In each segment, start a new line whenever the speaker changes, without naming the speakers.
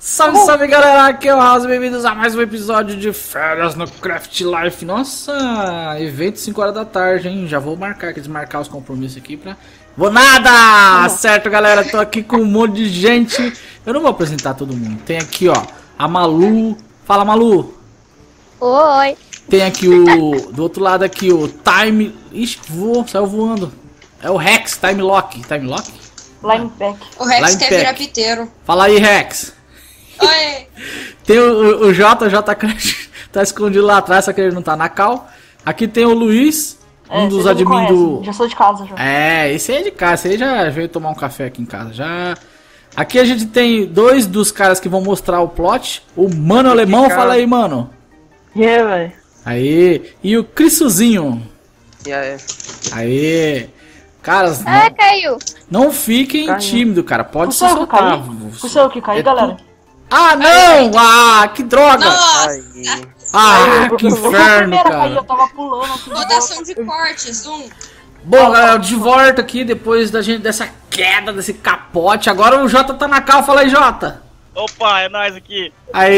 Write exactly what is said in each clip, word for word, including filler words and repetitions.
Salve, salve galera, aqui é o House, bem-vindos a mais um episódio de Férias no Craft Life. Nossa, evento cinco horas da tarde, hein? Já vou marcar, quer desmarcar os compromissos aqui pra... Vou nada! Certo, galera, tô aqui com um monte de gente. Eu não vou apresentar todo mundo. Tem aqui, ó, a Malu. Fala, Malu.
Oi.
Tem aqui o... Do outro lado aqui, o Time... Ixi, voou, saiu voando. É o Rex, Time Lock. Time Lock?
Lineback.
O Rex
Lineback.
quer virar piteiro.
Fala aí, Rex.
Oi.
Tem o, o, o J, o J Crash tá escondido lá atrás, só que ele não tá na cal. Aqui tem o Luiz, um
É,
dos
vocês já me
admin do...
conhecem, já sou de casa já.
É, esse aí é de casa, esse aí já veio tomar um café aqui em casa, já... Aqui a gente tem dois dos caras que vão mostrar o plot. O Mano Alemão, fala aí, mano.
E aí, velho?
Aí, e o Crissozinho.
E aí?
Aí. Caras,
Ah,
não,
caiu.
não fiquem
Caiu.
tímidos, cara, pode se
Foi eu que
soltar.
caí? Foi eu que caí,
É
galera?
tu- Ah, não! Ah, que droga!
Nossa,
Aí.
Ah,
Eu-
que
eu- eu fui a
inferno,
primeira a cair, eu
cara.
tava pulando aqui.
rotação de cortes, um.
Bom, galera, de volta aqui depois da gente dessa queda, desse capote. Agora o Jota tá na cal, fala aí, Jota.
Opa, é nóis aqui.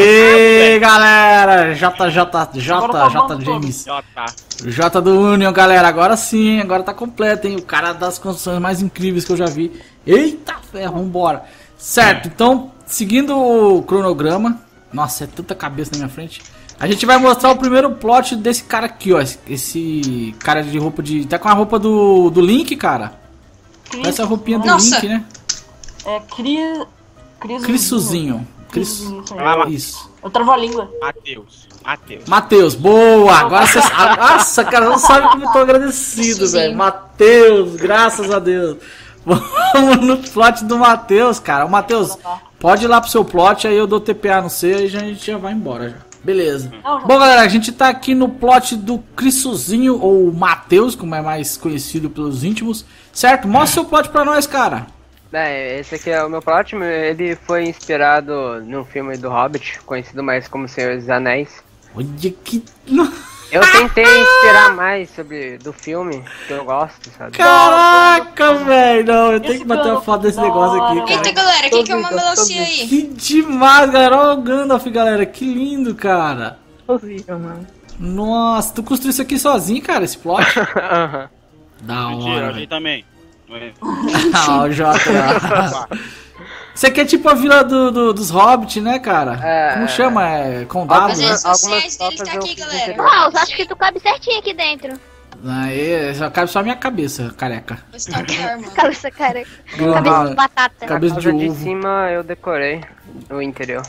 Aê, galera! J, J,
Agora
J,
tá
J
bom,
James.
Jota.
J do Union, galera. Agora sim, hein? Agora tá completo, hein? O cara das construções mais incríveis que eu já vi. Eita ferro, vambora. Certo, então, seguindo o cronograma. Nossa, é tanta cabeça na minha frente. A gente vai mostrar o primeiro plot desse cara aqui, ó. Esse, esse cara de roupa de... Tá com a roupa do, do Link, cara. Essa é a roupinha do
Nossa.
Link, né?
É, Cris... Cris...
Crissozinho. Cris...
Crissozinho, isso aí.
Ah,
Isso.
Eu travo a língua.
Matheus. Matheus.
Matheus, boa! Agora você. Nossa, cara, não sabe como eu tô agradecido,
Sim.
velho. Matheus, graças a Deus. Vamos no plot do Matheus, cara. O Matheus, pode ir lá pro seu plot, aí eu dou T P A no C e a gente já vai embora já. Beleza.
Não, já-
Bom, galera, a gente tá aqui no plot do Crissozinho, ou Matheus, como é mais conhecido pelos íntimos. Certo? Mostra seu plot pra nós, cara.
Bem, esse aqui é o meu plot, ele foi inspirado num filme do Hobbit, conhecido mais como Senhor dos Anéis.
Olha que.
Eu tentei inspirar mais sobre do filme, que eu gosto, sabe?
Caraca, velho. Não, eu tenho
Esse
que bater uma
plano
foto desse
da
negócio aqui,
hora.
cara.
Eita, galera, quem que é uma
Tô vendo, tô
melancia
vendo.
aí?
Que demais, galera. Olha o Gandalf, galera. Que lindo, cara.
Horrível, mano.
Nossa, tu construiu isso aqui sozinho, cara, esse plot?
Aham.
Da
Mentira,
hora,
a gente
velho.
também. Não é?
Ah, o Jota lá. Isso aqui é tipo a vila do, do- dos Hobbits, né, cara?
É.
Como chama? É condado,
As
né?
redes
Algumas
sociais dele
fotos
tá
eu
aqui,
fiz
galera.
interior.
Uau, acho que tu cabe certinho aqui dentro.
Aí, só cabe só a minha cabeça, careca.
Você tá pior, mano.
Cabeça, cara.
Grandona.
Cabeça de batata.
Cabeça
Na
de
casa de
ovo.
cima eu decorei o interior.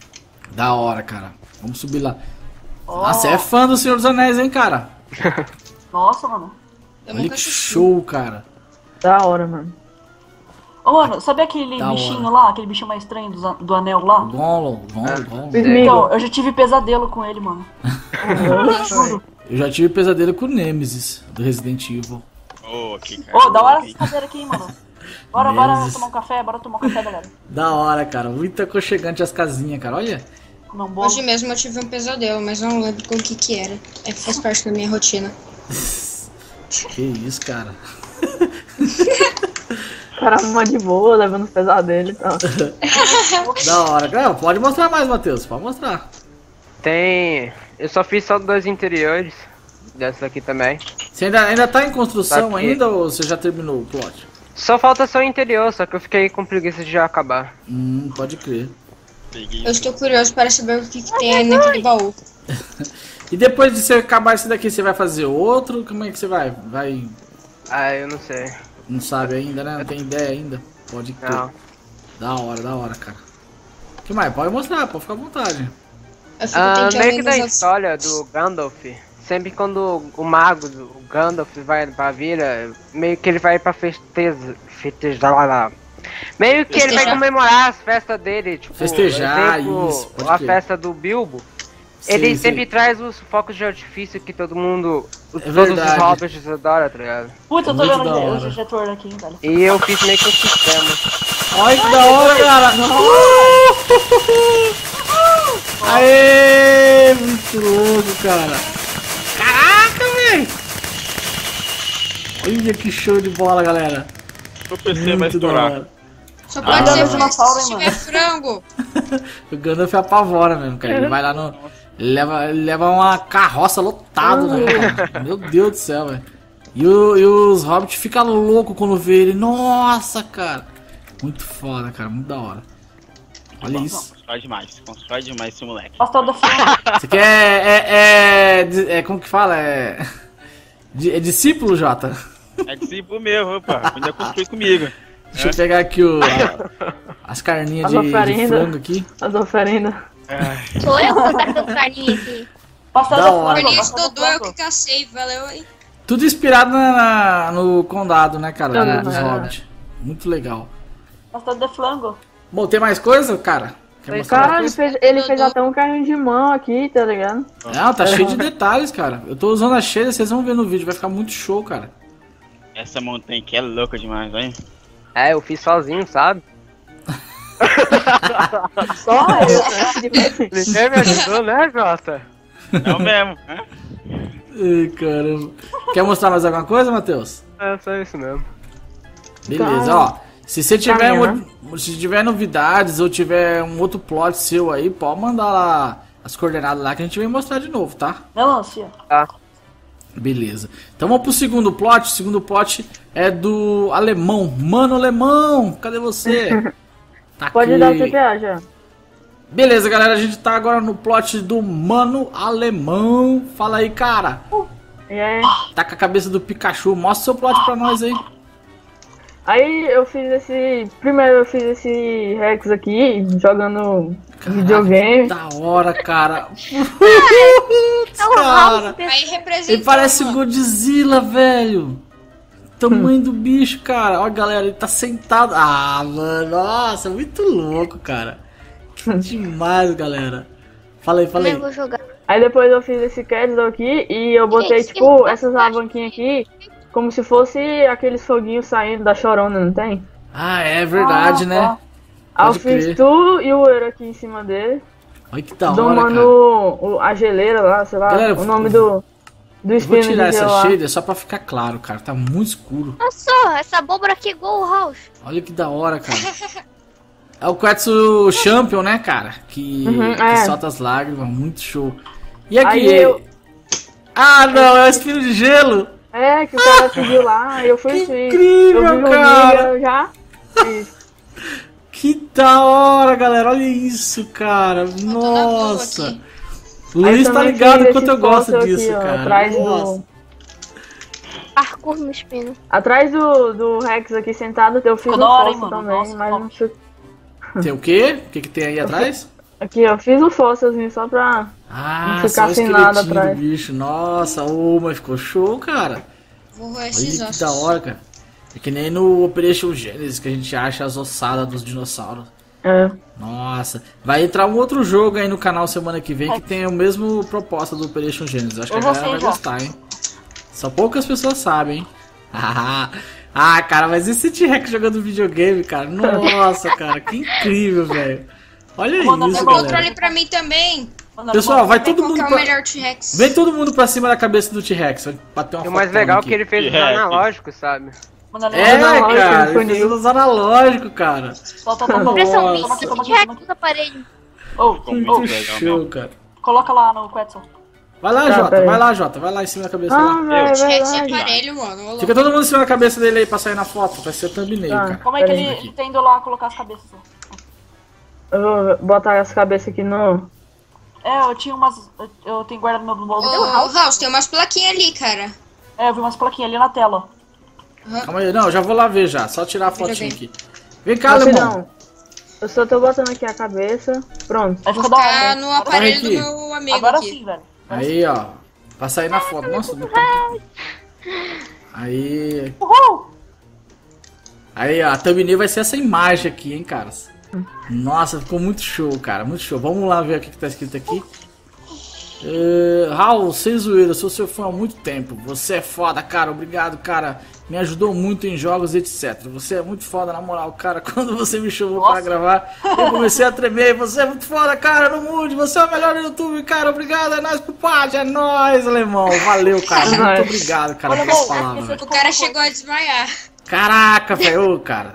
Da hora, cara. Vamos subir lá.
Ó,
Nossa, é fã do Senhor dos Anéis, hein, cara?
Nossa, mano.
Eu
Olha
nunca
que
assisti.
show, cara.
Da hora, mano. Ô, mano, sabe aquele
Da
bichinho
hora.
lá, aquele bichinho mais estranho do, za- do anel lá?
Gollum, Gollum, Gollum.
Então, eu já tive pesadelo com ele, mano. Eu juro.
Eu já tive pesadelo com o Nemesis, do Resident Evil.
Ô, que cara.
Ô, da hora essa cadeira aqui, hein, mano. Bora, bora
Meses.
tomar um café, bora tomar um café, galera.
Da hora, cara. Muito aconchegante as casinhas, cara. Olha.
Comer um bolo.
Hoje mesmo eu tive um pesadelo, mas não lembro com o que que era. É que faz parte da minha rotina.
Que isso, cara.
Cara, uma de boa, levando os pesadelos e tal.
Da hora. Não, pode mostrar mais, Matheus. Pode mostrar.
Tem. Eu só fiz só dois interiores. Dessa aqui também.
Você ainda, ainda tá em construção
Tá aqui.
ainda ou você já terminou o plot?
Só falta só o interior, só que eu fiquei com preguiça de já acabar.
Hum, pode crer.
Peguei.
Eu estou curioso para saber o que, que tem aí naquele baú.
E depois de você acabar esse daqui, você vai fazer outro? Como é que você vai? Vai.
Ah, eu não sei.
Não sabe ainda, né? Não tem ideia ainda. Pode crer.
Não.
Da hora, da hora, cara. O que mais? Pode mostrar, pode ficar à vontade.
Eu fico
Ah,
tentando
meio que da
nos outros-
história do Gandalf, sempre quando o mago, o Gandalf vai pra vila, meio que ele vai pra festeza, festejar lá, lá. Meio que ele vai
Festejar.
comemorar as festas dele, tipo,
Festejar,
exemplo,
isso, pode
a
crer.
festa do Bilbo.
Sei,
Ele
sei.
sempre traz os focos de artifício que todo mundo, os-
É
todos
verdade.
os hobbits adoram, tá ligado?
Puta, eu tô
Muito
vendo
da
o
hora.
injetor aqui, hein, velho.
E eu fiz meio que um sistema.
Olha que da hora, cara! Aê! Muito louco, cara! Caraca, velho! Olha que show de bola, galera!
O P C vai
Muito da
estourar.
hora.
Só
Ah,
pode ser
não.
fresco
Dinossauro, hein,
se
mano?
tiver frango.
O Gandalf apavora mesmo, cara. Ele vai lá no. Ele leva, ele leva uma carroça lotada, né, cara? Meu Deus do céu, velho. E, o- e os hobbits ficam loucos quando vê ele. Nossa, cara. Muito foda, cara. Muito da hora. Olha isso.
Constrói demais, constrói demais esse moleque.
Pastor da Frango.
Isso aqui é. É. é, é como que fala? É. di- É discípulo, Jota?
É discípulo meu, opa. Podia construir comigo.
Deixa eu pegar aqui o. a- as carninhas
As
de, de
oferendas.
frango aqui.
As oferendas.
Sou eu que tô catando carninha aqui.
Pastor
Da
da
hora.
Frango.
Feliz
Pastor da
Dodô, eu
Frango.
que cacei, valeu aí.
Tudo inspirado na, na- no condado, né, cara?
Uhum.
Dos hobbits. Muito legal.
Pastor de Flango.
Bom, tem mais coisa, cara? Quer mostrar
Cara,
mais
ele
coisa?
fez, ele fez até um carrinho de mão aqui, tá ligado?
Não, tá cheio de detalhes, cara. Eu tô usando a cheia, vocês vão ver no vídeo, vai ficar muito show, cara.
Essa montanha aqui é louca demais, hein?
É, eu fiz sozinho, sabe?
Só eu, né? Tipo assim.
Ninguém me ajudou, né, Jota?
Não mesmo, né?
Ai, caramba. Quer mostrar mais alguma coisa, Matheus?
É só isso mesmo.
Beleza,
Tá.
ó. Se você tiver,
Caminho,
mo- se tiver novidades ou tiver um outro plot seu aí, pode mandar lá as coordenadas lá que a gente vai mostrar de novo, tá?
Melancia.
Beleza. Então vamos pro segundo plot. O segundo plot é do alemão. Mano alemão, cadê você? Tá
Pode
aqui.
dar o C P A já.
Beleza, galera, a gente tá agora no plot do Mano Alemão. Fala aí, cara.
E aí?
Tá com a cabeça do Pikachu. Mostra seu plot pra nós aí.
Aí eu fiz esse. Primeiro eu fiz esse Rex aqui, jogando videogame.
Da hora, cara.
É o House.
Aí representa.
Ele parece o
mano.
Godzilla, velho. Tamanho do bicho, cara. Ó, galera, ele tá sentado. Ah, mano, nossa, muito louco, cara. Que demais, galera. Fala aí, fala
Também
aí.
vou jogar.
Aí depois eu fiz esse castle aqui e eu botei
Gente,
tipo
eu-
essas alavanquinhas aqui, como se fosse aqueles foguinhos saindo da chorona, não tem?
Ah, é verdade,
Ah,
né?
tá.
Aí eu
Pode
fiz
crer.
tu e o Euro aqui em cima dele.
Olha que da hora,
Domando
cara.
o- a geleira lá, sei lá,
Galera,
o nome do, do
Eu vou
espino
tirar
de
essa
gelo lá.
shader só pra ficar claro, cara. Tá muito escuro.
Nossa, essa abóbora aqui é igual o House.
Olha que da hora, cara. É o Quetzal Champion, né, cara? Que,
Uhum,
que
é.
solta as lágrimas. Muito show. E aqui?
Aí eu-
Ah, não. É o espinho de gelo.
É, que o cara pediu lá, e eu fui
Que
assim.
incrível,
eu vi o
cara.
vídeo, eu já fiz.
Que da hora, galera. Olha isso, cara.
Faltou na
Nossa.
aqui.
Luiz
Aí
tá
também
ligado
fiz
quanto
esse
eu gosto
fóssil
disso,
aqui, ó,
cara.
Atrás
Nossa.
do,
Parkour no espino.
atrás do, do Rex aqui sentado, eu fiz
Ficou
um
da hora, hein,
fóssil
mano?
também,
Nossa,
mas
top.
não sei.
Tem o quê? O que, que tem aí atrás?
Aqui, eu fiz um fóssilzinho só pra.
Ah,
Não
só o
ficar sem nada
esqueletinho do
atrás.
bicho. Nossa, ô, mas ficou show, cara.
Vou roer
Olha
esses
que
ossos.
da hora, cara. É que nem no Operation Genesis que a gente acha as ossadas dos dinossauros.
É.
Nossa, vai entrar um outro jogo aí no canal semana que vem que tem o mesmo proposta do Operation Genesis. Acho que
Eu
a
já
galera
sei,
vai
já.
gostar, hein? Só poucas pessoas sabem, hein? Ah, cara, mas esse T-Rex jogando videogame, cara? Nossa, cara, que incrível, velho. Olha
Manda
isso,
meu
Dá
galera.
controle pra mim também.
Mano,
Pessoal, vai
Ver
todo
qual
mundo
que é o
pra...
melhor T-Rex.
Vem todo mundo pra cima da cabeça do T-Rex. Vai bater uma
E o mais
fotona
legal é
aqui.
que ele fez os
É,
analógicos, sabe?
mano, ali,
É,
mano,
analógico,
cara,
ele foi
ele fez
nele.
os analógicos, cara.
Toma, toma, toma.
Impressão
Nossa.
minha.
Toma aqui, toma aqui,
T-Rex
toma aqui.
nos aparelhos.
Ô,
Ficou muito
ô,
Muito
legal
show,
mesmo.
cara.
coloca lá no Quetzal.
Vai lá,
Tá,
Jota,
peraí.
vai lá, Jota. Vai lá em cima da cabeça
Ah,
lá.
velho, é
T-Rex de
verdade.
aparelho, mano. Ô, louco.
Fica todo mundo em cima da cabeça dele aí pra sair na foto. Vai ser thumbnail,
Tá.
cara.
Como é que
Pera
ele,
aí.
ele tá indo lá colocar as cabeças?
Eu vou botar as cabeças aqui no.
É, eu tinha umas. Eu, eu tenho guardado no meu
Ô,
bolso.
ô, House, tem umas plaquinhas ali, cara.
É, eu vi umas plaquinhas ali na tela.
Calma aí, não, já vou lá ver já. Só tirar a fotinha aqui. Vem cá,
Você
alemão.
não. Eu só tô botando aqui a cabeça. Pronto.
Aí
Vou
ficou da hora.
ficar
né?
no aparelho do
aqui.
meu amigo
Agora
aqui.
sim, velho.
Aí, ó. Pra sair na foto. Nossa, não tá... Aí.
Uhul!
Aí, ó. A thumbnail vai ser essa imagem aqui, hein, caras. Nossa, ficou muito show, cara. Muito show. Vamos lá ver o que, que tá escrito aqui. É, Raul, sem zoeira, sou seu fã há muito tempo. Você é foda, cara. Obrigado, cara. Me ajudou muito em jogos, etcétera. Você é muito foda, na moral, cara. Quando você me chamou
Nossa.
pra gravar, eu comecei a tremer. Você é muito foda, cara. Não mude. Você é o melhor no YouTube, cara. Obrigado. É nóis, compadre. É nóis, alemão. Valeu, cara. Muito
nóis.
obrigado, cara,
Olha,
pelas
bom,
palavras.
esse-
O cara chegou a desmaiar.
Caraca, velho, ô, cara.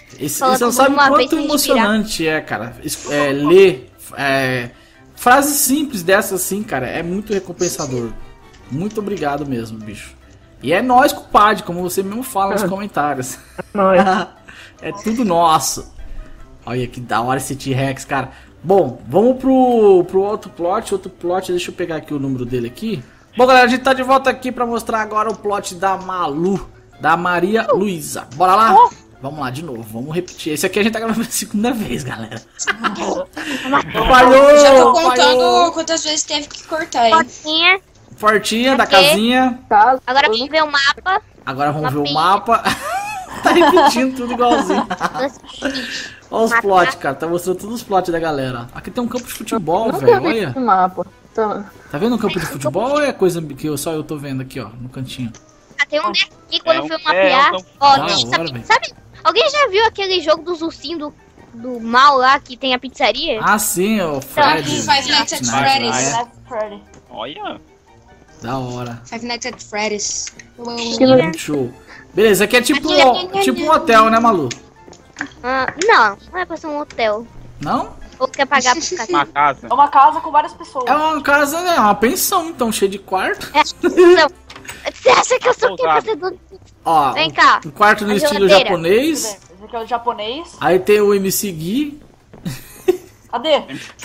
Esse,
Fala
você não
tudo
sabe o
uma vez
quanto
sem
emocionante é, cara. Es- É, ler é, frases simples dessas assim, cara, é muito recompensador. Muito obrigado mesmo, bicho. E é nós, compadre, como você mesmo fala nos comentários.
Nós.
É tudo nosso. Olha que da hora esse T-Rex, cara. Bom, vamos pro, pro outro plot. Outro plot, deixa eu pegar aqui o número dele aqui. Bom, galera, a gente tá de volta aqui pra mostrar agora o plot da Malu, da Maria Luísa. Bora lá? Vamos lá de novo, vamos repetir. Esse aqui a gente tá gravando pela segunda vez, galera. Falhou!
Já tô contando
falhou.
quantas vezes teve que cortar, hein?
Fotinha.
Portinha da
Aqui.
casinha.
Caso,
Agora vamos ver o mapa.
Agora vamos ver o
Mapinha.
mapa. Tá repetindo tudo igualzinho.
dos-
Olha os
Mapa.
plots, cara. Tá mostrando todos os plots da galera. Aqui tem um campo de futebol,
nunca
velho.
vi
Olha.
esse mapa. Então,
Tá vendo um campo de futebol ou é coisa que eu, só eu tô vendo aqui, ó, no cantinho?
Ah, tem um daqui quando
É
eu
um-
fui
é,
mapear.
um campo-
Ó,
Da
tem-
hora,
sabe,
velho.
sabe- alguém já viu aquele jogo dos ursinhos do, do mal lá que tem a pizzaria?
Ah, sim, o Fred.
Five Nights at
Nice,
Freddy's.
nice.
That's Freddy.
Olha.
Da hora.
Five Nights at Freddy's.
que não-
Muito show. Beleza, aqui é tipo,
Aqui é-
tipo um hotel, né, Malu?
Ah, não, não é pra ser um hotel.
Não?
Ou quer pagar pro cara?
Uma casa.
É uma casa com várias pessoas.
É uma casa, né? Uma pensão, então, cheia de quarto.
É, não. Você acha que eu sou quem
Ousado.
fazedor?
Ó,
Vem cá.
um quarto no
A
estilo
geladeira.
japonês.
Esse aqui é o japonês.
Aí tem o M C Gui.
Cadê?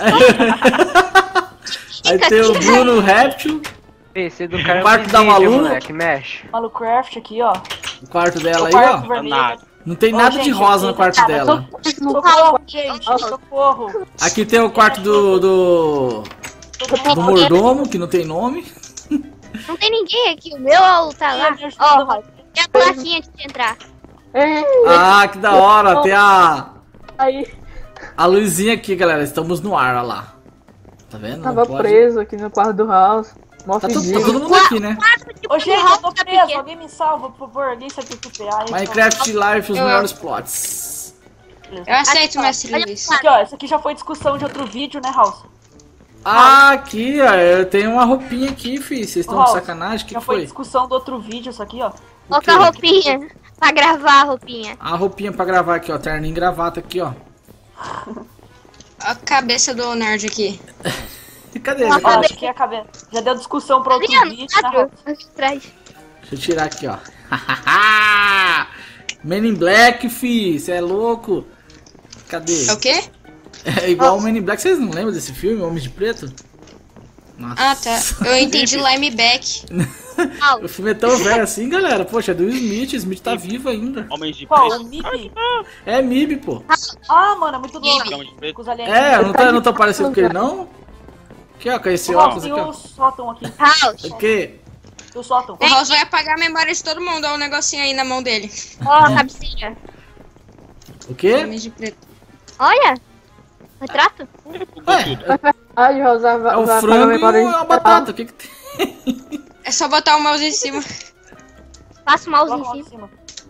Aí tem o Bruno Réptil.
Esse do cara é um
Quarto da
presídio,
Malu.
moleque, mexe.
Malucraft aqui, ó.
O quarto dela
O
aí,
quarto
ó.
vermelho.
Nada.
Não tem
Ô,
nada
gente,
de rosa no
aqui,
quarto
cara,
dela.
Socorro, gente. Socorro.
Aqui tem o quarto do. do. do mordomo, que não tem nome.
Não tem ninguém aqui. O meu tá lá. Ó, tem a plaquinha antes de entrar.
É,
Ah, que da hora. Tem a.
aí
A luzinha aqui, galera. Estamos no ar, olha lá. Tá vendo? Não
tava
pode-
preso aqui no quarto do House. Mó
Tá, to- tá
fedido.
todo mundo aqui, né?
Ô, gente, eu tô preso. Alguém me salva, por favor. Alguém sabe o que é. Aí,
Minecraft Life, os
Eu-
melhores plots.
Eu aceito, mestre
Olha
Luiz.
pro
Aqui, ó. Isso aqui já foi discussão de outro vídeo, né, House?
Ah, aqui, ó. Eu tenho uma roupinha aqui, fi. Vocês estão de
House,
sacanagem? O que
já
que
foi
foi?
discussão do outro vídeo, isso aqui, ó.
Coloca a roupinha. Pra gravar a roupinha.
A roupinha pra gravar aqui, ó. Terninho e gravata aqui, ó.
A cabeça do Nerd aqui.
E cadê?
Ó,
ele?
Ó,
Cadê?
acho que ia caber. Já deu discussão pra outro
Ali, ó, no
vídeo, né,
quadro.
House?
Aqui atrás.
Deixa eu tirar aqui, ó. Men in Black, fi. Você é louco? Cadê?
É o quê?
É igual o Men in Black. Vocês não lembram desse filme, Homem de Preto? Nossa.
Ah, tá. Eu entendi Limeback.
O filme é tão velho assim, galera. Poxa, é do Smith. Smith tá vivo ainda.
Homens de
Qual?
preto.
O Mickey?
É Mib, pô.
Ah, mano, é muito louco.
Homens de preto.
Com os aliens.
É, não tá, não tá parecendo com ele, não? Aqui, ó, com esse
Ó,
óculos
tem
aqui,
o
ó.
sótão aqui.
House.
O quê?
O sótão.
O House vai apagar a memória de todo mundo. Olha o negocinho aí na mão dele.
Ó, a cabecinha.
O quê?
Homem de preto.
Olha. Retrato?
Ué,
Ai, House, vai, vai
é o
apagar
frango e
memória
a
aí.
batata. O que que tem?
É só botar o mouse em cima.
Passa o mouse
Coloca
em
lá em
cima.
cima.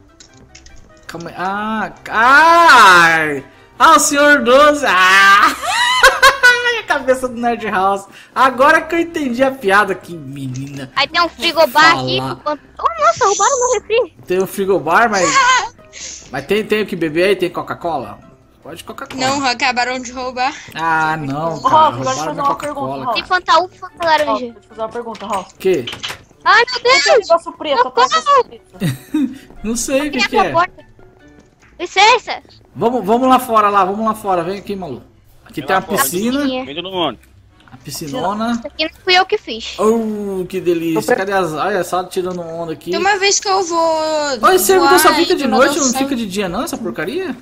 Calma aí. Ah, ai. Ah, o senhor doze. Ah. A cabeça do Nerd House. Agora que eu entendi a piada. Que menina.
Aí tem um frigobar aqui.
Falar.
Oh, nossa, roubaram meu refri.
Tem um frigobar, mas... Mas tem, tem o que beber aí? Tem Coca-Cola? Pode Coca-Cola.
Não, acabaram de roubar.
Ah, não,
Ô,
cara.
House, agora deixa eu
Roubaram
fazer
minha
uma pergunta,
Coca-Cola.
House.
Tem Fanta uva e Fanta
House,
laranja.
deixa eu fazer uma pergunta, House.
O quê?
Ai, meu
Esse
Deus.
negócio preto, atrás desse preto.
Não sei o que, que
Quem abriu a
é.
porta? Licença.
Vamos, vamos lá fora, lá. Vamos lá fora. Vem aqui, maluco. Aqui tem uma piscina.
Vem todo mundo.
A piscinona.
Isso aqui não fui eu que fiz.
Oh, que delícia. Cadê as... Olha só, tirando onda aqui.
Tem uma vez que eu vou.
Olha, esse servidor só
voar
fica
e
de
eu
noite,
dou
não
certo.
fica de dia não, essa porcaria?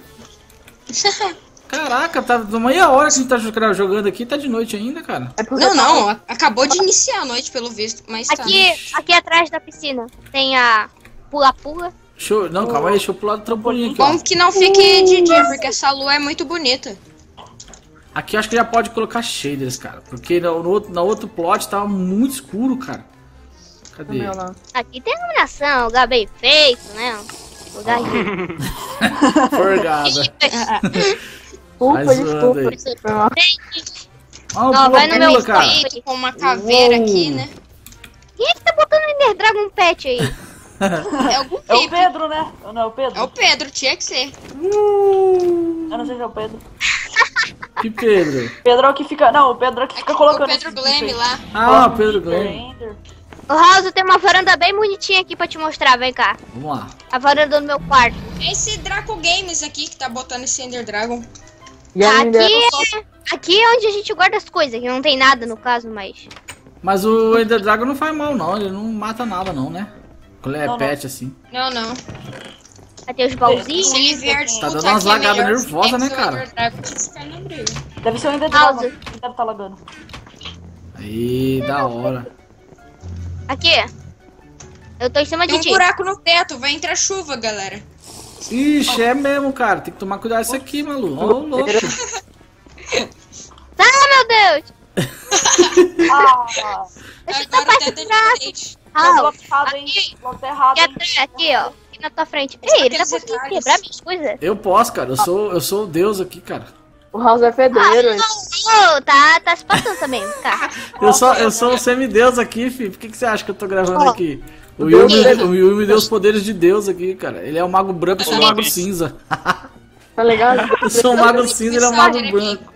Caraca, tá meia hora que a gente tá jogando jogando aqui, tá de noite ainda, cara.
É porque
Não,
tá-
não. a- Acabou de iniciar a noite, pelo visto. Mas tá.
Aqui, aqui atrás da piscina tem a pula-pula.
Deixa eu... Não, calma aí, deixa eu pular do trampolim aqui, ó.
Bom que não fique de dia, porque essa lua é muito bonita.
Aqui eu acho que já pode colocar shaders, cara. Porque no, no outro, no outro plot tava muito escuro, cara. Cadê?
Meu, não.
Aqui tem iluminação, lugar bem feito, né? Lugar de...
Forgada.
Desculpa,
Vai zoando
desculpa.
aí.
Foi mal.
Ah,
Ó,
pula,
vai no meu
pula, cara.
espelho.
Com uma caveira
Uou.
aqui, né?
Quem é que tá botando Ender Dragon Pet aí?
É algum
É o
tipo.
Pedro, né? Ou não é o Pedro?
É o Pedro, tinha que ser.
Uh,
Eu não sei se é o Pedro.
que Pedro?
Pedro é o que fica. Não, o Pedro é o que fica colocando.
O Pedro Glenn lá.
Ah, o Pedro Glenn.
Ô, House, tem uma varanda bem bonitinha aqui pra te mostrar, vem cá.
Vamos lá.
A varanda do meu quarto.
É esse Draco Games aqui que tá botando esse Ender Dragon.
E a
Aqui
Ender-
é, aqui é onde a gente guarda as coisas, que não tem nada no caso, mas...
Mas o Ender Dragon não faz mal, não. Ele não mata nada, não, né? Quando ele é
Não, não.
pet, assim.
Não, não.
Aí tem os baúzinhos.
Se ele vier disputar
dando umas
quem é
lagadas
melhor,
nervosas,
tem
né,
que ser o
cara?
Ender Dragon que esse cara não briga.
Deve ser o Ender
House.
Dragon. Ele deve estar lagando.
Aí, da hora.
Aqui. Eu tô em cima
Tem
de
um
ti.
buraco no teto, vai entrar chuva, galera.
Ixi, é mesmo, cara. Tem que tomar cuidado isso aqui, maluco. Ô, louco.
Tá, meu Deus.
Ah,
Deixa eu tapar
Agora o
esse
teto é
buraco.
diferente.
tá
House,
bloco errado, hein?
aqui.
Bloco errado,
Aqui
hein?
atrás, aqui, ó. Aqui na tua frente. Ei, ele tá
Aqueles
conseguindo
detalhes.
quebrar minhas coisas?
Eu posso, cara. Eu sou, eu sou o deus aqui, cara.
O House é fedeiro. ele-
Ô, tá, tá se passando também, cara.
Eu sou, eu sou o semideus aqui, filho. Por que, que você acha que eu tô gravando
Ó.
aqui? O Will, me, o Will me deu os poderes de Deus aqui, cara. Ele é o mago branco, eu sou o mago cinza.
Tá legal?
Eu sou o mago cinza, ele é o mago branco.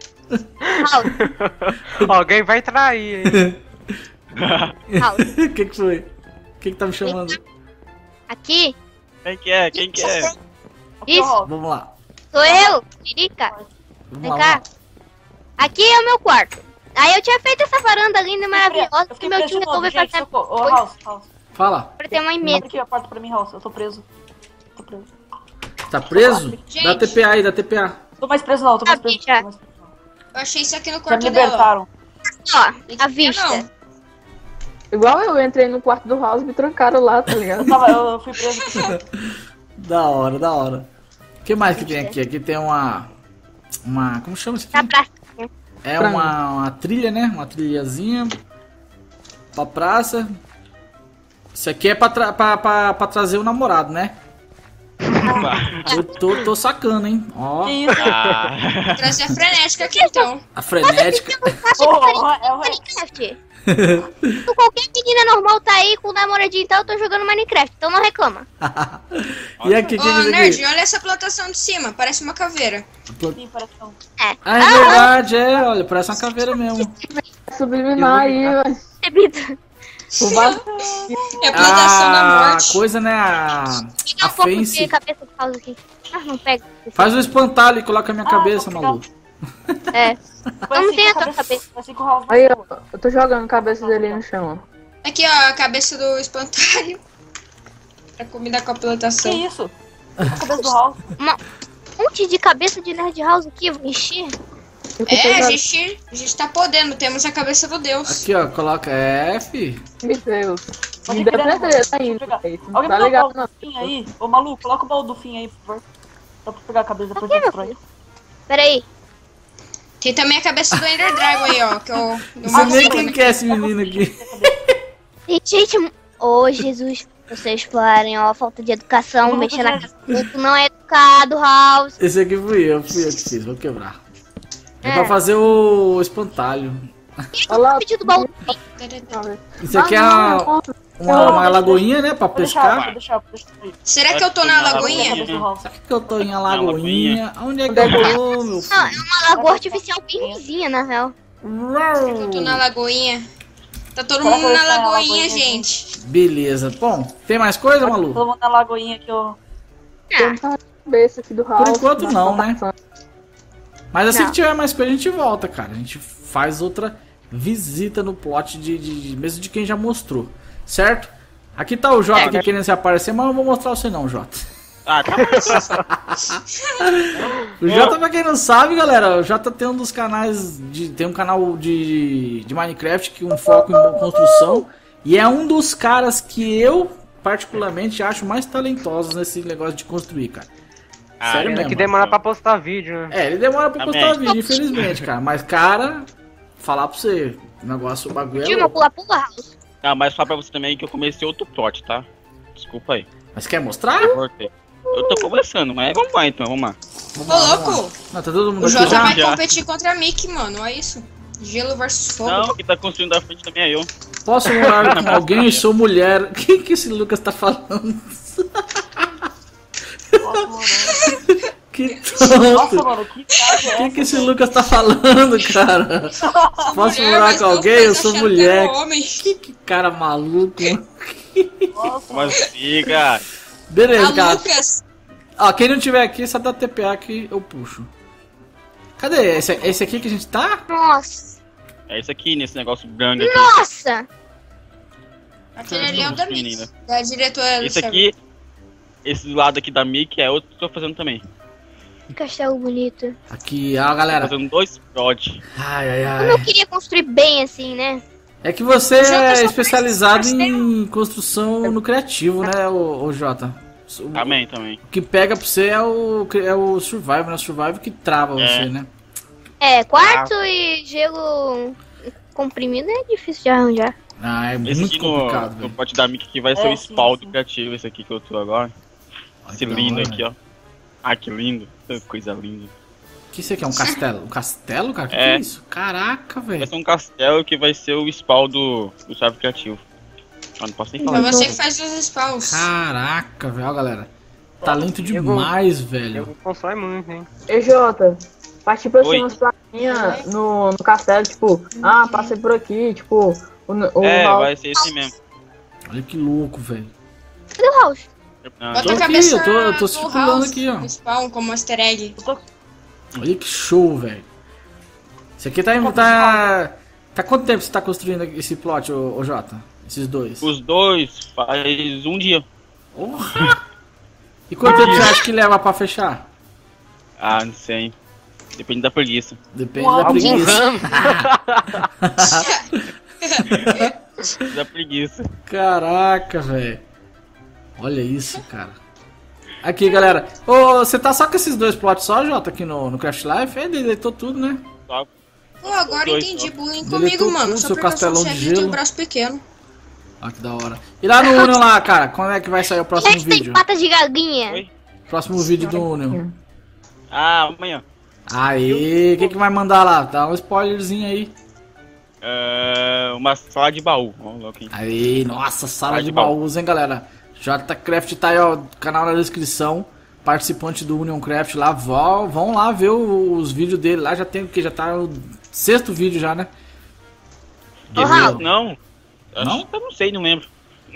House,
Alguém vai trair, hein?
House.
O que que foi? O que que tá me chamando?
Aqui,
Quem que é? Quem que é?
isso,
Vamos lá.
sou eu, Tirica.
Vamos
Vem
lá.
cá. Aqui é o meu quarto. Aí eu tinha feito essa varanda linda e maravilhosa
Eu
que
fiquei
meu
preso
tio
de novo,
resolveu
gente,
fazer
socorro. Ô, House, House.
Fala.
pra ter uma
Abre
emenda.
aqui a porta pra mim, House. Eu tô preso. Tô preso.
Tá preso?
Gente.
Dá T P A aí, dá T P A.
Tô mais preso não, tô mais
Ah,
preso.
bicha.
Tô mais preso, não.
Eu achei isso aqui no
Já me
quarto dela.
libertaram.
Ó, a vista.
Não.
Igual eu entrei no quarto do House e me trancaram lá, tá ligado?
Eu, tava, eu fui preso. aqui.
Da hora, da hora. O que mais que tem aqui? Aqui tem uma... Uma... Como chama isso
Na
aqui?
praça.
É uma, uma trilha, né? Uma trilhazinha. Pra praça. Isso aqui é pra, tra pra, pra, pra trazer o namorado, né? Eu tô, tô sacando, hein? Ó,
Que isso?
Ah,
Trazer a frenética aqui então.
a frenética.
Ô, é o
Minecraft. Se qualquer menina normal tá aí com o namoradinho, então eu tô jogando Minecraft, então não reclama.
E aqui, o que
Ô,
que é isso
nerd,
aqui?
olha essa plantação de cima, parece uma caveira.
Sim, parece um-
Ah, é verdade, é. Olha, parece uma caveira mesmo.
Subliminar aí, velho.
Percebido.
O vaso-
É a plantação da
A
morte.
coisa, né? A,
Pegar
a
um pouco
fence.
de cabeça de pausa aqui. Ah, não pega.
Faz o espantalho e coloca a minha
Ah,
cabeça,
tô
maluco.
É.
Foi
Não
assim
tem
que
a
a
tua
cabeça.
cabeça.
Foi assim que o House
Aí,
nasceu.
ó, eu tô jogando a cabeça dele no chão, ó.
Aqui, ó, a cabeça do espantalho. Pra combinar com a
Que
plantação.
isso? A cabeça do House.
Um monte de cabeça de Nerd House aqui, eu vou encher.
Eu tô
É, a
jogando-
gente, a gente tá podendo, temos a cabeça do Deus.
Aqui, ó, coloca F.
Meu Deus.
Pode
Me
pegar,
deu pedreiro
deixa eu
ainda.
pegar.
velho. Não
Alguém
tá
me dá o
ligado,
baú
não.
do fim aí? Ô, maluco, coloca o baú do fim aí, por favor. Dá pra pegar a cabeça depois
Aqui,
de
meu
destrói.
Pera aí.
Tem também a cabeça do Ender Dragon aí, ó. Que eu não
Não sei nem
mostrei,
quem
né?
que é esse menino aqui.
Gente, gente. Ô, Jesus. Vocês parem, ó. Falta de educação.
Vamos
Mexer na
fazer-
casa do outro não é educado, House.
Esse aqui fui eu, fui eu que fiz, vou quebrar. É,
É.
pra fazer o espantalho.
Olha lá.
Pedido do baú.
Isso aqui é
Ah,
uma,
não,
uma, uma lagoinha, né? Pra
Vou deixar, vou
pescar.
deixar, vou deixar aí.
Será que eu tô na
Vou pegar a
lagoinha?
cabeça do House.
Será que eu tô em Alagoinha? Onde é que
Onde é que
eu tô, meu
Não, é
filho?
uma lagoa artificial bem vizinha, na real.
Será que eu tô na lagoinha? Tá todo
Será
mundo
que eu
na
tô na
lagoinha,
lagoinha,
gente.
Beleza. Bom, tem mais coisa, Malu?
Todo mundo na lagoinha que eu...
Ah,
Tem a cabeça aqui do House.
enquanto
na
não, né?
plantação.
Mas assim
Não.
que tiver mais coisa, a gente volta, cara. A gente faz outra visita no plot de, de- de- mesmo de quem já mostrou, certo? Aqui tá o Jota
É,
aqui
né?
querendo se aparecer, mas eu não vou mostrar você não, Jota.
ah, tá.
O Jota, pra quem não sabe, galera, o Jota tem um dos canais, de, tem um canal de, de Minecraft que um foco em construção. E é um dos caras que eu, particularmente, acho mais talentosos nesse negócio de construir, cara.
Ah,
Sério
é
mesmo.
Que demora pra postar vídeo, né?
É, ele demora pra
Também.
postar vídeo, infelizmente, cara. Mas, cara, falar pra você, o negócio, o bagulho é
Dilma,
louco.
pula, pula, House.
Ah, mas falar pra você também que eu comecei outro plot, tá? Desculpa aí.
Mas quer mostrar?
Eu voltei. Eu tô conversando, mas vamos lá então, vamos lá.
Vamos
Ô,
lá, vamos lá.
louco!
Não, tá todo mundo
O
aqui
Jota
já?
vai
já.
competir contra a Mickey, mano. Olha isso. Gelo versus fogo.
Não, quem tá construindo da frente também é eu.
Posso morar com alguém? Eu sou mulher. O que que esse Lucas tá falando?
Nossa, mano.
Que
Nossa,
tonto.
mano, que tarde é
O que
essa?
que esse Lucas tá falando, cara? Posso
Mulher,
morar
mas
com
meus
alguém?
pais
Eu sou
acharam que
mulher.
era homem.
Que, que cara maluco.
Nossa,
Como assim, cara?
Beleza,
A
cara.
Lucas.
Ó, quem não tiver aqui, só dá T P A que eu puxo. Cadê? Esse, esse aqui que a gente tá?
Nossa.
É isso aqui, nesse negócio branco aqui.
Nossa.
Aquele ali é o da
Construindo
Mix,
ainda.
da diretora do
Esse aqui, esse do lado aqui da Mickey é outro que eu tô fazendo também.
Que castelo bonito.
Aqui, ó,
Tô
galera.
fazendo dois prod.
Ai, ai,
Eu não
ai.
queria construir bem assim, né?
É que você
Jota,
é
só
especializado
faz
em construção no criativo, né, ô, ô Jota? O
Também, também.
que pega pra você é o, é o Survival, né? O Survival que trava
É.
você, né?
É, quarto e gelo comprimido é difícil de arranjar.
Ah, é
Esse
muito
aqui no,
complicado,
no
velho.
pote da Mickey aqui vai ser
É,
o
sim,
spawn
sim.
do criativo, esse aqui que eu tô agora.
Olha
Esse
que da
lindo
hora,
aqui,
velho.
ó. Ah, que lindo. Que coisa linda.
O que isso aqui é? Um castelo? Um castelo, cara? O que,
É.
que é isso? Caraca,
Vai
velho.
ser um castelo que vai ser o spawn do, do server criativo. Ah, não posso nem falar
Foi
isso.
você que faz os spawns.
Caraca, velho. Ó, galera. Talento
Eu
demais,
Eu
velho.
constrói muito, hein?
E Jota, faz tipo assim
Oi.
umas plaquinhas no, no castelo, tipo, ah, passei por aqui, tipo, o, o
É,
Raul-
vai ser esse mesmo.
Olha que louco, velho.
Cadê o House?
Ah,
Bota
Tô
a
aqui,
cabeça
eu tô- eu tô
no
circulando
house,
aqui, ó.
no spawn, como easter egg.
Olha que show, velho. Isso aqui tá, tá... Tá quanto tempo você tá construindo esse plot, ô, ô Jota? Esses dois?
Os dois faz um dia.
Porra! E quanto tempo você acha que leva pra fechar?
Ah, não sei. Depende da preguiça.
Depende
Uau,
da preguiça.
Depende da preguiça.
Caraca, velho. Olha isso, cara. Aqui, galera. Ô, você tá só com esses dois plots só, Jota, aqui no, no Craft Life? É, deletou tudo, né?
Só
Pô, agora
Dois,
entendi
só.
bullying
Deletou
comigo, mano.
tudo,
Só
seu
porque eu sou
castelão de
chefe e tenho
gelo.
um braço pequeno.
Olha que da hora. E lá no Union lá, cara, quando é que vai sair o próximo
Gente, tem
vídeo?
patas de galinha.
Oi?
Próximo vídeo do Union.
Ah, amanhã.
Aí, o que que vai mandar lá? Dá um spoilerzinho aí.
É, uma sala de baú. Vamos lá, aqui.
Aí, nossa, sala
Sala
de
de baú.
baús, hein, galera. JCraft tá aí, ó, canal na descrição. Participante do Union Craft lá, vão, vão lá ver o- os vídeos dele lá. Já tem o que? Já tá o sexto vídeo já, né?
Raul.
Não. Acho-
Não?
Eu não sei, não lembro.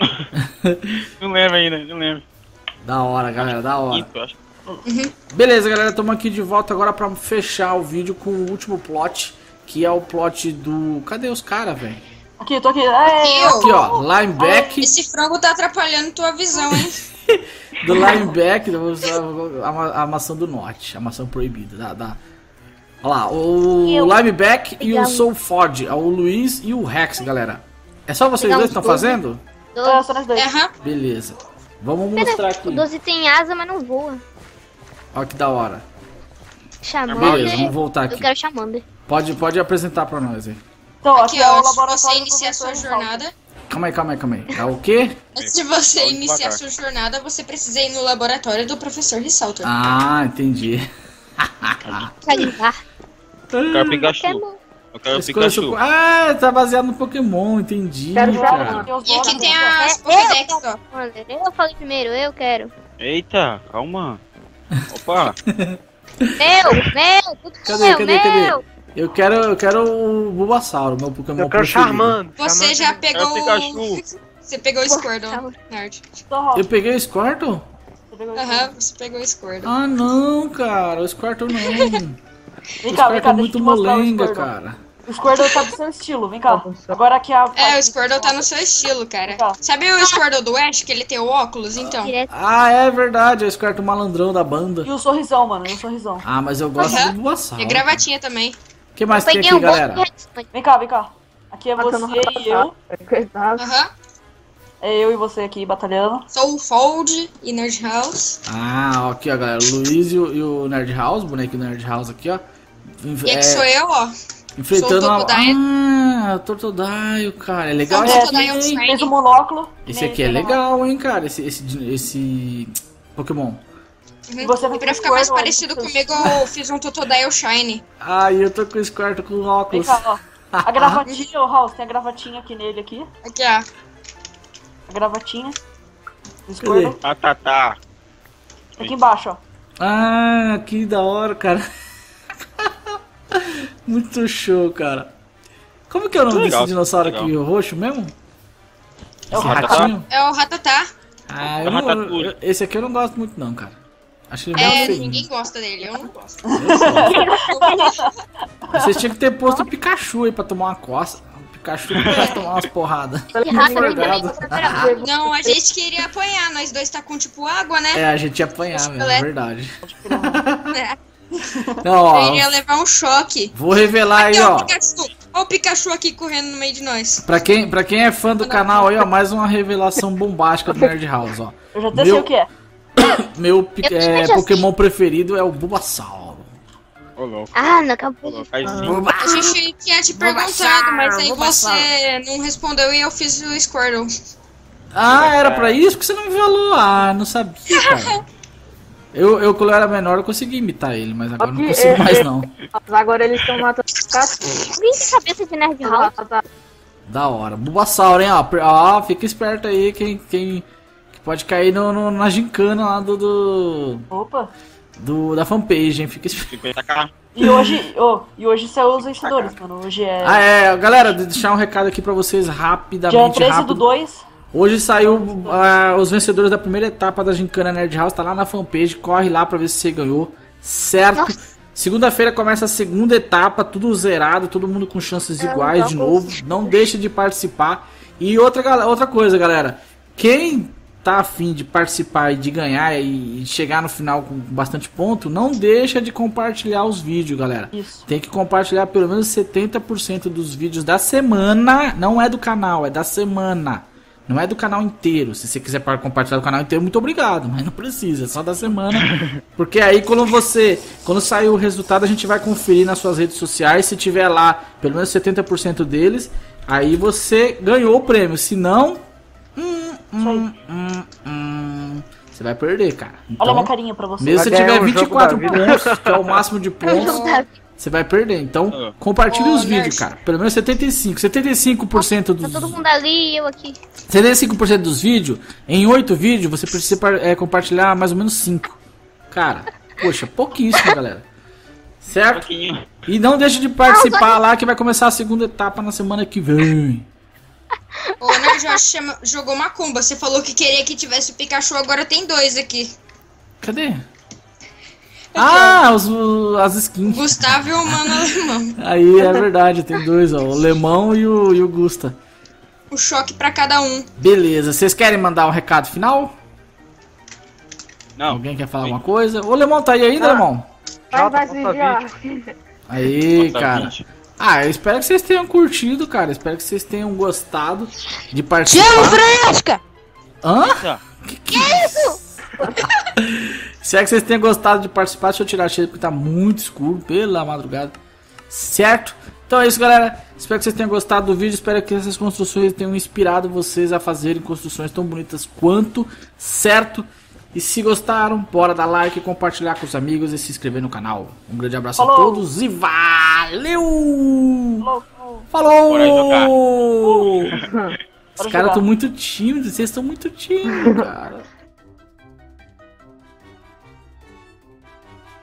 Não lembro ainda, não lembro.
Da hora, galera, da hora.
Quinto, eu acho.
Beleza, galera, estamos aqui de volta agora pra fechar o vídeo com o último plot, que é o plot do... Cadê os caras, velho?
Aqui, tô aqui. É,
Eu,
Aqui, ó, lineback,
esse frango tá atrapalhando tua visão, hein?
do lineback, a, ma- a maçã do norte, a maçã proibida, da... da... Olha lá, o
Eu.
lineback e o
Pegar um.
Soul Ford, é o Luiz e o Rex, galera. É só vocês
Pegar
dois
uns
que estão
doze.
fazendo?
é,
doze.
só nós dois.
Aham.
Beleza. Vamos mostrar aqui.
O doze tem asa, mas não voa.
Olha que da hora.
Chamander.
Beleza, vamos voltar
Eu
aqui.
quero Chamander.
Pode, pode apresentar pra nós aí.
Então,
Aqui,
aqui é o
ó, se
laboratório
você
do
iniciar sua
professor Ricardo.
jornada,
Calma aí, calma aí, calma aí. É o quê?
antes de você
Vamos
iniciar
devagar.
sua jornada, você precisa ir no laboratório do professor Rissalter.
Ah, entendi.
Carimbar.
Eu quero Pikachu.
Pokémon.
Eu quero
Escolha
Pikachu.
seu- Ah, tá baseado no Pokémon, entendi,
Quero jogar,
cara.
Tem os
E aqui
donos,
tem
né?
as
É,
Pokédex,
eu,
ó.
Chamander. Eu falei primeiro, eu quero.
Eita, calma. Opa.
Meu, meu, tudo
Cadê,
meu,
cadê, cadê?
meu.
Eu quero, eu quero o Bulbasauro, meu Pokémon
Eu quero
preferido.
Charmander.
Você já pegou
Pikachu.
o... Você pegou o Squirtle, nerd.
Então, Raul,
Eu peguei o Squirtle?
você pegou isso.
Aham, você pegou o Squirtle.
Ah, não, cara. O Squirtle não. O
Vem cá, vem
Squirtle
cá,
é
deixa eu
muito
te mostrar o
molenga,
Squirtle.
cara.
O Squirtle tá do seu estilo, vem cá. Agora aqui a...
É, o Squirtle tá no seu estilo, cara.
Tá.
Sabe o Squirtle do Ash, que ele tem o óculos, então?
Direto.
Ah, é verdade. É o Squirtle malandrão da banda.
E o sorrisão, mano, e o sorrisão.
Ah, mas eu gosto
Aham.
do Bulbasauro.
E a gravatinha também.
O que mais tem
Peguei
aqui,
um monte
galera?
de redstone.
Vem cá, vem cá. Aqui é
Matando
você e eu.
Coitado.
Aham.
É eu e você aqui batalhando.
Sou o Fold e Nerd House.
Ah, aqui, ó, galera. O Luiz e o, e o Nerd House, o boneco do Nerd House aqui, ó.
E aqui sou eu, ó.
Enfrentando
Sou o
a...
Totodile.
Ah, o Totodile, cara. É legal
Sou o
esse
Totodile
aqui, hein?
Shiny.
Fez o monóculo.
Esse
e
aqui é
fez o
legal, hein, cara. Esse, esse, esse Pokémon.
Uhum.
você vai
E pra
ter
ficar mais
Squirtle,
parecido
olha,
comigo, eu fiz um Totodile Shiny.
Ah, e eu tô com o Squirtle com
Vem
óculos.
cá, ó. A gravatinha, ô House, tem a gravatinha aqui nele aqui.
Aqui, ó.
A gravatinha. Do
Cadê?
Squirtle.
Ah, tá, tá.
Aqui embaixo, ó.
Ah, que da hora, cara. Muito show, cara. Como que é o nome
Legal,
desse dinossauro
legal.
aqui, o roxo mesmo?
É o
Esse
Ratatá.
ratinho?
É o Ratatá.
Ah,
É
eu não,
Ratatouille.
eu- esse aqui eu não gosto muito não, cara. Acho ele
É,
meio feio.
ninguém gosta dele, eu não gosto.
Vocês tinham que ter posto o Pikachu aí pra tomar uma coça. O Pikachu pra tomar umas porradas.
Que raça nem
Morgado.
também.
Não, a gente queria apanhar, nós dois tá com tipo água, né?
É, a gente ia apanhar mesmo, é verdade.
É.
Não, ó,
Eu iria levar um choque.
vou revelar aí,
Aqui, ó,
ó.
o Pikachu. Olha o Pikachu aqui correndo no meio de nós.
Pra quem, pra quem é fã do canal aí, ó, mais uma revelação bombástica do Nerd House, ó.
Eu já até sei
Meu-
o que é.
Meu pi-
Eu
é,
também já
Pokémon preferido é o Bulbasauro.
Ô, louco.
Ah, não
Ô,
acabou.
louco. Aí sim.
A gente tinha te perguntado, mas aí você não respondeu e eu fiz o Squirtle.
Ah, era pra isso que você não me falou. Ah, não sabia, cara. Eu, eu, quando eu era menor, eu conseguia imitar ele, mas agora não
Aqui,
consigo
é-
mais,
é-
não.
Agora eles estão matando os cachorros.
Alguém tem cabeça de Nerd House?
Da hora. Bulbasauro, hein, ó. Per- Ó, fica esperto aí, quem, quem que pode cair no, no- na gincana lá do, do,
Opa.
do- da fanpage, hein. Fica esperto.
cinquenta k.
E hoje, oh, e hoje saiu os vencedores, mano. Hoje é
Ah, é, galera, deixar um recado aqui pra vocês
dia
rapidamente,
treze do
rápido.
dois.
Hoje saiu ah, os vencedores da primeira etapa da Gincana Nerd House, tá lá na fanpage, corre lá pra ver se você ganhou, certo?
Nossa.
Segunda-feira começa a segunda etapa, tudo zerado, todo mundo com chances iguais de novo, não deixe de participar. E outra, gal- outra coisa, galera, quem tá afim de participar e de ganhar e, e chegar no final com bastante ponto, não deixa de compartilhar os vídeos, galera.
Isso.
Tem que compartilhar pelo menos setenta por cento dos vídeos da semana, não é do canal, é da semana. Não é do canal inteiro. Se você quiser para compartilhar do canal inteiro, muito obrigado. Mas não precisa, é só da semana. Porque aí quando você. Quando sair o resultado, a gente vai conferir nas suas redes sociais. Se tiver lá pelo menos setenta por cento deles, aí você ganhou o prêmio. Se não. Hum, hum, hum, hum, você vai perder, cara.
Olha
Então,
minha carinha pra você.
mesmo se
Vai
você
ganhar
tiver
um jogo
vinte e quatro
da vida.
pontos, que é o máximo de pontos, você vai perder. Então,
Ah.
compartilhe
Ô,
os vídeos,
Nerd.
cara. Pelo menos setenta e cinco por cento. setenta e cinco por cento
Tá
dos.
todo mundo ali e eu aqui.
setenta e cinco por cento dos vídeos, em oito vídeos, você precisa par- é, compartilhar mais ou menos cinco. Cara, poxa, pouquíssimo, galera. Certo?
Pouquinho.
E não deixe de participar lá que vai começar a segunda etapa na semana que vem.
Ô, Nerd, eu acho que chama- jogou macumba. Você falou que queria que tivesse o Pikachu, agora tem dois aqui.
Cadê? Ah, os, o- as
O
skins.
Gustavo e o Mano Alemão.
Aí é verdade, tem dois, ó. O Lemão e o, e o Gusta.
O choque pra cada um.
Beleza, vocês querem mandar um recado final?
Não.
Alguém quer falar alguma coisa? O Lemão tá aí ainda,
Ah.
Lemão?
Vai, vai,
Jota,
vídeo.
Aí,
Bota
cara.
vinte.
Ah, eu espero que vocês tenham curtido, cara. Espero que vocês tenham gostado de participar.
Fresca!
Hã?
Tá.
Que isso?
Espero que vocês tenham gostado de participar. Deixa eu tirar a cheia porque tá muito escuro pela madrugada. Certo? Então é isso, galera. Espero que vocês tenham gostado do vídeo. Espero que essas construções tenham inspirado vocês a fazerem construções tão bonitas quanto. Certo? E se gostaram, bora dar like, compartilhar com os amigos e se inscrever no canal. Um grande abraço
Falou.
a todos e valeu!
Louco.
Falou!
Bora jogar.
Os
Bora
caras
jogar.
estão muito tímidos, vocês estão muito tímidos, cara.